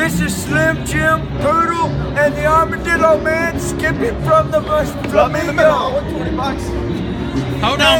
This is Slim Jim, Poodle, and the Armadillo Man skipping from the flamingo. Hold on,